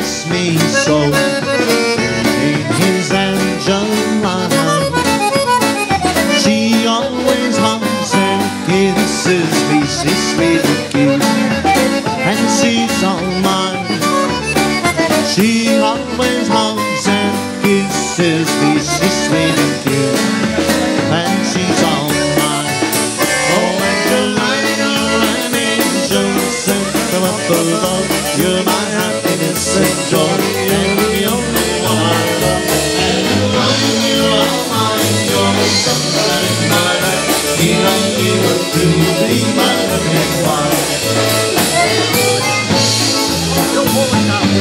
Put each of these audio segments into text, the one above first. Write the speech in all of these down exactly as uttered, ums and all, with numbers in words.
loves me so. In his Angeline, she always hugs and kisses me, she's sweet and cute, and she's all mine. She always hugs and kisses me, she's sweet and cute, and she's all mine. Oh, Angeline, you're an angel sent from up above. You're my happiness and joy, and the only one I love. Angeline, you are mine, you're the sunshine in my life. You know you were to be my loving wife. Don't hold it now.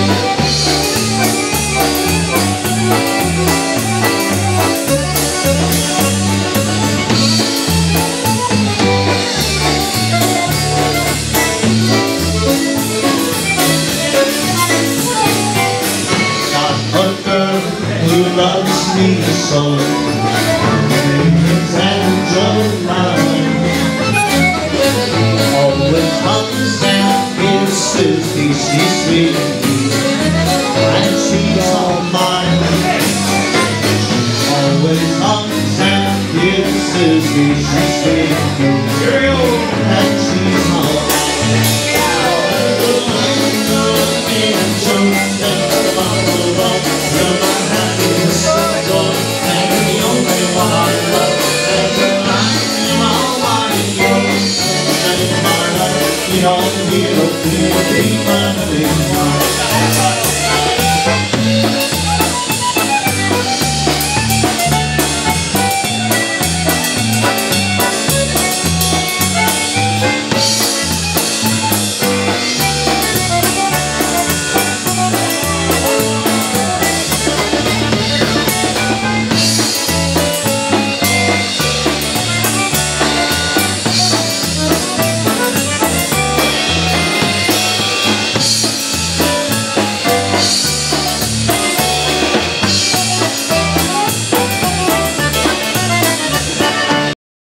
Who loves me so. Her name is Angeline. Always hugs and kisses me, she's sweet and cute, and she's all mine. Always hugs and kisses me, she's sweet and cute, and she's all mine. You know, you will be my loving wife.